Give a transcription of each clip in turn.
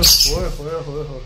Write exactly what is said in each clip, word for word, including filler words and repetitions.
होए होए होए होए,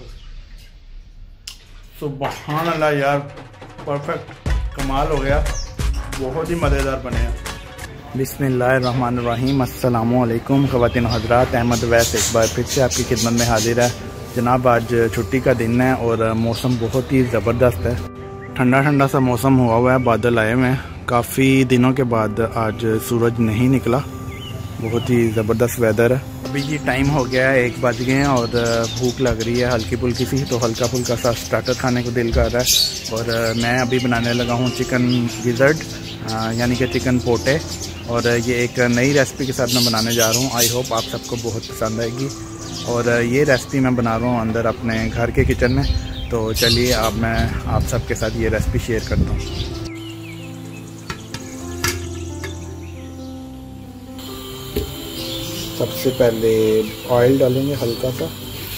सुभान अल्लाह यार, परफेक्ट, कमाल हो गया, बहुत ही मज़ेदार बने हैं। बिस्मिल्लाहिर्रहमानिर्रहीम, अस्सलामु अलैकुम ख़वातीन हज़रात, अहमद वैस एक बार फिर से आपकी खिदमत में हाजिर है। जनाब आज छुट्टी का दिन है और मौसम बहुत ही ज़बरदस्त है, ठंडा ठंडा सा मौसम हुआ हुआ है, बादल आए हुए हैं। काफ़ी दिनों के बाद आज सूरज नहीं निकला, बहुत ही ज़बरदस्त वेदर है। अभी ये टाइम हो गया है, एक बज गए हैं और भूख लग रही है हल्की फुल्की सी, तो हल्का फुल्का सा स्टार्टर खाने को दिल कर रहा है। और मैं अभी बनाने लगा हूँ चिकन गिज़र्ड, यानी कि चिकन पोटे, और ये एक नई रेसिपी के साथ मैं बनाने जा रहा हूँ। आई होप आप सबको बहुत पसंद आएगी। और ये रेसिपी मैं बना रहा हूँ अंदर अपने घर के किचन में, तो चलिए अब मैं आप सबके साथ ये रेसिपी शेयर करता हूँ। सबसे पहले ऑयल डालेंगे हल्का सा,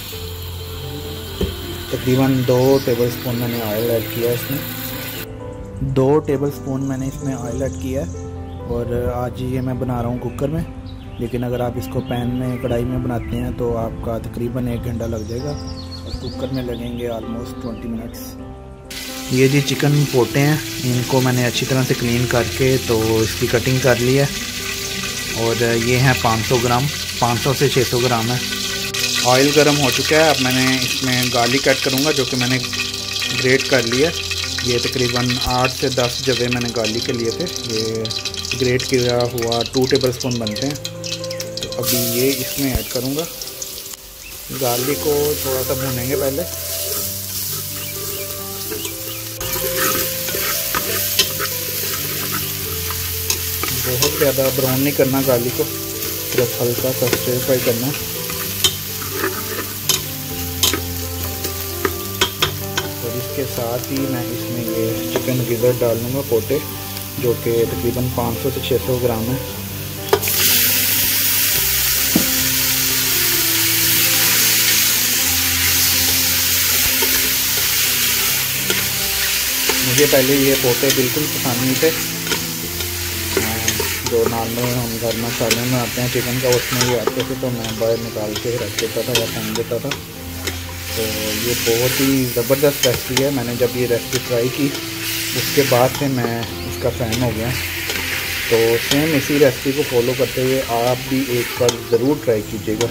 तकरीबन दो टेबलस्पून मैंने ऑयल ऐड किया है इसमें, दो टेबलस्पून मैंने इसमें ऑयल ऐड किया है। और आज ये मैं बना रहा हूँ कुकर में, लेकिन अगर आप इसको पैन में कढ़ाई में बनाते हैं तो आपका तकरीबन एक घंटा लग जाएगा और कुकर में लगेंगे आलमोस्ट ट्वेंटी मिनट्स। ये जी चिकन पोटे हैं, इनको मैंने अच्छी तरह से क्लीन करके तो इसकी कटिंग कर ली है। और ये हैं पाँच सौ ग्राम, पाँच सौ से छः सौ ग्राम है। ऑयल गर्म हो चुका है, अब मैंने इसमें गार्लिक ऐड करूँगा जो कि मैंने ग्रेट कर लिया। ये तकरीबन आठ से दस जवे मैंने गार्लिक के लिए थे, ये ग्रेट किया हुआ टू टेबल स्पून बनते हैं। तो अभी ये इसमें ऐड करूँगा। गार्लिक को थोड़ा सा भूनेंगे पहले, बहुत ज़्यादा ब्राउन नहीं करना गार्लिक को, सिर्फ हल्का सा स्टर फ्राई करना। और इसके साथ ही मैं इसमें ये चिकन गिज़र्ड डाल दूँगा पोटे, जो कि तकरीबन पाँच सौ से छः सौ ग्राम है। मुझे पहले ये पोटे बिल्कुल पसंद नहीं थे, जो नॉर्मल हम घर में मसाले में आते हैं चिकन का, उसमें ये आते थे, तो मैं बाहर निकाल के रख देता था या फेंक देता था। तो ये बहुत ही ज़बरदस्त रेसिपी है, मैंने जब ये रेसिपी ट्राई की उसके बाद से मैं इसका फ़ैन हो गया। तो सेम इसी रेसिपी को फॉलो करते हुए आप भी एक बार ज़रूर ट्राई कीजिएगा।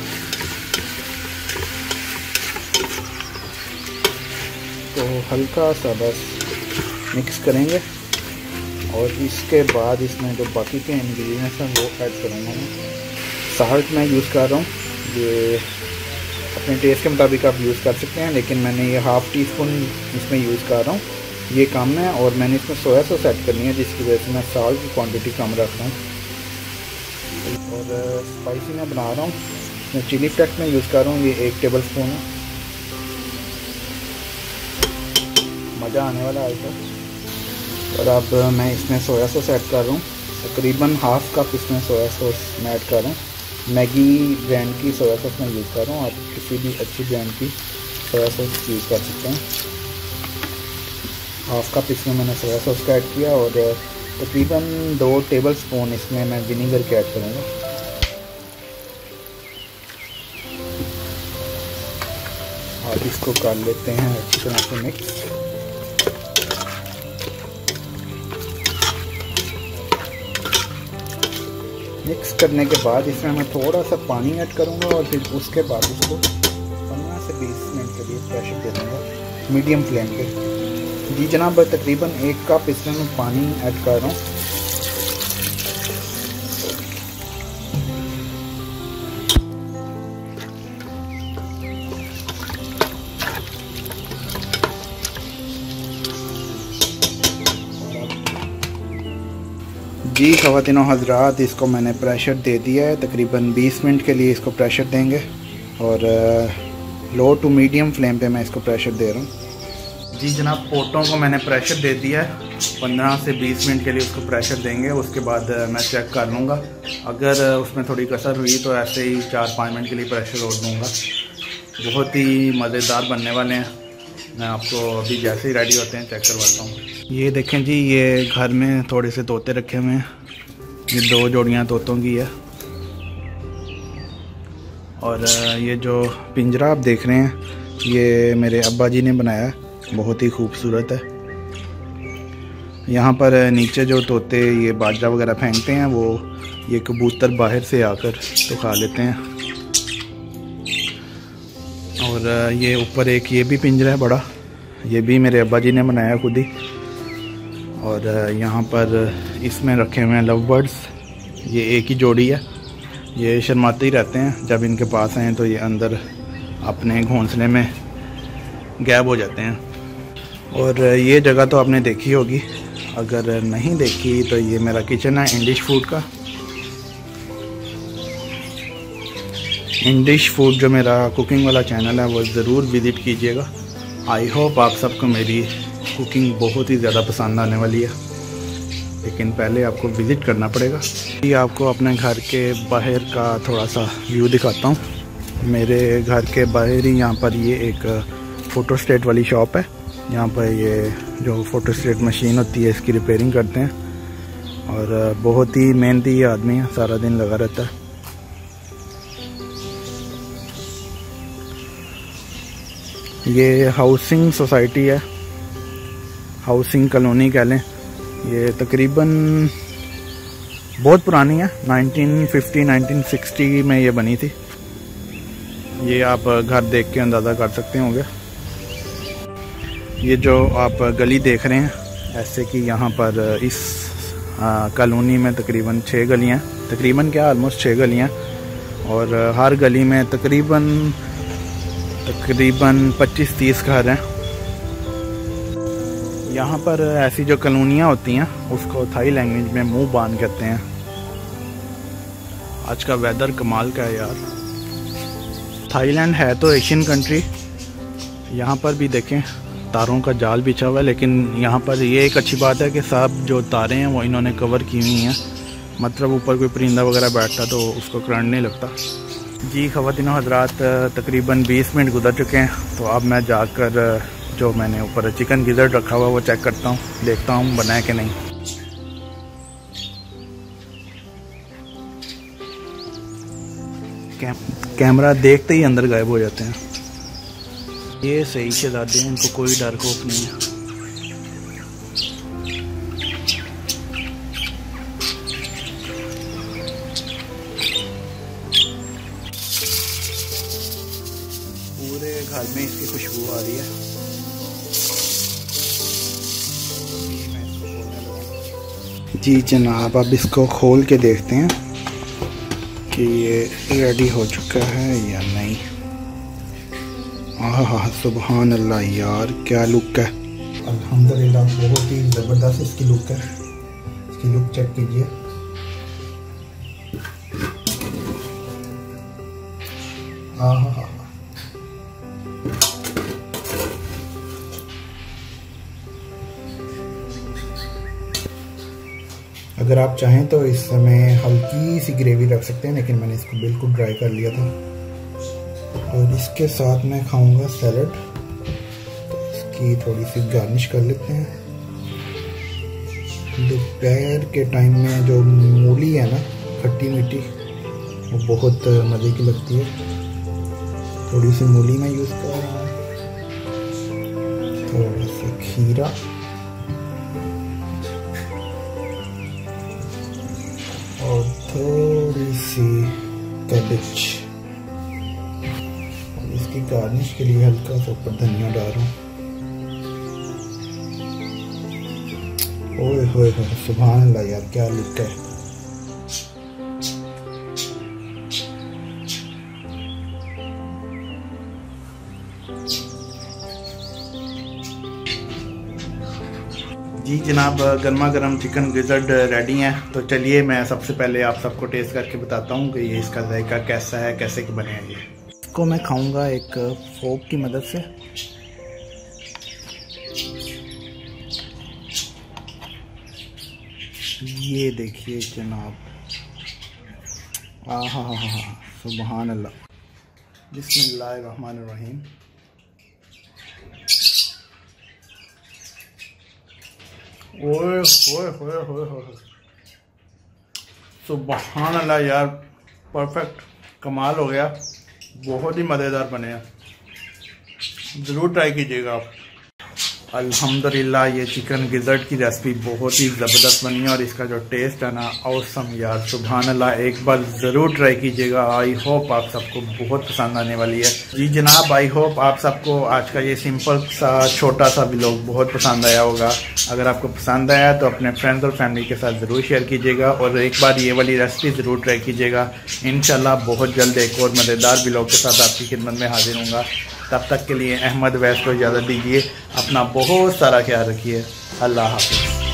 तो हल्का सा बस मिक्स करेंगे और इसके बाद इसमें जो बाकी के इंग्रेडिएंट्स हैं वो ऐड करूँगा मैं। साल्ट मैं यूज़ कर रहा हूँ, ये अपने टेस्ट के मुताबिक आप यूज़ कर सकते हैं, लेकिन मैंने ये हाफ़ टी स्पून इसमें यूज़ कर रहा हूँ, ये कम है। और मैंने इसमें सोया सॉस ऐड करनी है, जिसकी वजह से मैं साल्ट की क्वांटिटी कम रख रहा हूँ। और स्पाइसी मैं बना रहा हूँ, मैं चिली फ्लेक्स में यूज़ कर रहा हूँ, ये एक टेबल स्पून है, मज़ा आने वाला है इसका। और अब मैं इसमें सोया सॉस ऐड कर रहा हूँ, तकरीबन हाफ़ कप इसमें सोया सॉस मैं ऐड कर रहा हूँ। मैगी ब्रांड की सोया सॉस मैं यूज़ कर रहा हूँ, आप किसी भी अच्छी ब्रांड की सोया सॉस यूज़ कर सकते हैं। हाफ़ कप इसमें मैंने सोया सॉस का ऐड किया और तकरीबन दो टेबल स्पून इसमें मैं विनीगर के ऐड करूँगा। और इसको कर लेते हैं अच्छी तरह से मिक्स। मिक्स करने के बाद इसमें मैं थोड़ा सा पानी ऐड करूँगा और फिर उसके बाद इसको पंद्रह से बीस मिनट के लिए प्रेशर दे दूँगा मीडियम फ्लेम पे। जी जनाब, तकरीबन एक कप इसमें मैं पानी ऐड कर रहा हूँ। जी ख़वातीन हज़रात, इसको मैंने प्रेशर दे दिया है, तकरीबन बीस मिनट के लिए इसको प्रेशर देंगे और लो टू मीडियम फ्लेम पे मैं इसको प्रेशर दे रहा हूँ। जी जनाब, पोटों को मैंने प्रेशर दे दिया है, पंद्रह से बीस मिनट के लिए उसको प्रेशर देंगे, उसके बाद मैं चेक कर लूँगा। अगर उसमें थोड़ी कसर हुई तो ऐसे ही चार पाँच मिनट के लिए प्रेशर और दूँगा। बहुत ही मज़ेदार बनने वाले हैं, मैं आपको अभी जैसे ही रेडी होते हैं चेक करवाता हूँ। ये देखें जी, ये घर में थोड़े से तोते रखे हुए हैं, ये दो जोड़ियाँ तोतों की है। और ये जो पिंजरा आप देख रहे हैं ये मेरे अब्बा जी ने बनाया है, बहुत ही खूबसूरत है। यहाँ पर नीचे जो तोते ये बाजरा वगैरह फेंकते हैं वो ये कबूतर बाहर से आकर तो खा लेते हैं। और ये ऊपर एक ये भी पिंजरा है बड़ा, ये भी मेरे अब्बा जी ने बनाया खुद ही। और यहाँ पर इसमें रखे हुए हैं लव बर्ड्स, ये एक ही जोड़ी है। ये शर्माते ही रहते हैं, जब इनके पास आएँ तो ये अंदर अपने घोंसले में गायब हो जाते हैं। और ये जगह तो आपने देखी होगी, अगर नहीं देखी तो ये मेरा किचन है इंडिश फूड का। इंडिश फूड जो मेरा कुकिंग वाला चैनल है वो ज़रूर विज़िट कीजिएगा। आई होप आप सबको मेरी कुकिंग बहुत ही ज़्यादा पसंद आने वाली है, लेकिन पहले आपको विज़िट करना पड़ेगा। ये आपको अपने घर के बाहर का थोड़ा सा व्यू दिखाता हूँ। मेरे घर के बाहर ही यहाँ पर ये एक फ़ोटो स्टेट वाली शॉप है। यहाँ पर ये जो फ़ोटो स्टेट मशीन होती है इसकी रिपेयरिंग करते हैं और बहुत ही मेहनती आदमी है, सारा दिन लगा रहता है। ये हाउसिंग सोसाइटी है, हाउसिंग कॉलोनी कह लें। ये तकरीबन बहुत पुरानी है, नाइनटीन फिफ्टी नाइनटीन सिक्सटी में ये बनी थी। ये आप घर देख के अंदाज़ा कर सकते होंगे। ये जो आप गली देख रहे हैं, ऐसे कि यहाँ पर इस कॉलोनी में तकरीबन छः गलियाँ, तकरीबन क्या ऑलमोस्ट छः गलियाँ, और हर गली में तकरीबन तकरीबन पच्चीस तीस घर हैं। यहाँ पर ऐसी जो कॉलोनियाँ होती हैं उसको थाई लैंग्वेज में मुंह बान कहते हैं। आज का वेदर कमाल का है यार। थाईलैंड है तो एशियन कंट्री, यहाँ पर भी देखें तारों का जाल बिछा हुआ है, लेकिन यहाँ पर ये एक अच्छी बात है कि सब जो तारें हैं वो इन्होंने कवर की हुई हैं, मतलब ऊपर कोई परिंदा वगैरह बैठता तो उसको करंट नहीं लगता। जी ख़वातीन हज़रात, तकरीबन बीस मिनट गुजर चुके हैं, तो अब मैं जाकर जो मैंने ऊपर चिकन गिज़र्ड रखा हुआ वो चेक करता हूँ, देखता हूँ बना है कि नहीं। कैम कैमरा देखते ही अंदर गायब हो जाते हैं। ये सही शहज़ादे हैं, इनको कोई डर खौफ नहीं है। पूरे घर में इसकी खुशबू आ रही है। जी जनाब, अब इसको खोल के देखते हैं कि ये रेडी हो चुका है या नहीं। आहा सुभान अल्लाह यार, क्या लुक है। अल्हम्दुलिल्लाह, बहुत ही ज़बरदस्त इसकी लुक है। इसकी लुक चेक कीजिए। आहा, अगर आप चाहें तो इसमें हल्की सी ग्रेवी रख सकते हैं, लेकिन मैंने इसको बिल्कुल ड्राई कर लिया था। और इसके साथ मैं खाऊंगा सैलड, तो इसकी थोड़ी सी गार्निश कर लेते हैं। दोपहर के टाइम में जो मूली है ना, खट्टी मीठी, वो बहुत मज़े की लगती है। थोड़ी सी मूली मैं यूज़ कर रहा हूँ, थोड़ा सा खीरा, और थोड़ी सी कैबेज। और इसकी गार्निश के लिए हल्का सा ऊपर धनिया डाल रहा हूँ। ओए होए होए, सुभान अल्लाह यार, क्या लुक है। जी जनाब, गर्मा गर्म चिकन गिज़र्ड रेडी हैं। तो चलिए मैं सबसे पहले आप सबको टेस्ट करके बताता हूँ कि ये इसका जायका कैसा है, कैसे के बने हैं। ये इसको मैं खाऊंगा एक फोक की मदद से। ये देखिए जनाब, आहा हा हा हा, सुभान अल्लाह, बिस्मिल्लाहिर्रहमानिर्रहीम। ओए होए होए होए होए, सुभान अल्लाह यार, परफेक्ट, कमाल हो गया। बहुत ही मज़ेदार बने हैं, ज़रूर ट्राई कीजिएगा आप। अल्हम्दुलिल्लाह ये चिकन गिज़र्ट की रेसिपी बहुत ही ज़बरदस्त बनी है और इसका जो टेस्ट है ना औसम यार, सुभान अल्लाह। एक बार ज़रूर ट्राई कीजिएगा। आई होप आप सबको बहुत पसंद आने वाली है। जी जनाब, आई होप आप सबको आज का ये सिंपल सा छोटा सा व्लॉग बहुत पसंद आया होगा। अगर आपको पसंद आया तो अपने फ्रेंड्स और फैमिली के साथ ज़रूर शेयर कीजिएगा और एक बार ये वाली रेसिपी ज़रूर ट्राई कीजिएगा। इंशाल्लाह बहुत जल्द एक और मज़ेदार व्लॉग के साथ आपकी खिदमत में हाजिर होऊंगा। तब तक के लिए अहमद वैस को इजाज़त दीजिए। अपना बहुत सारा ख्याल रखिए। अल्लाह हाफ़िज़।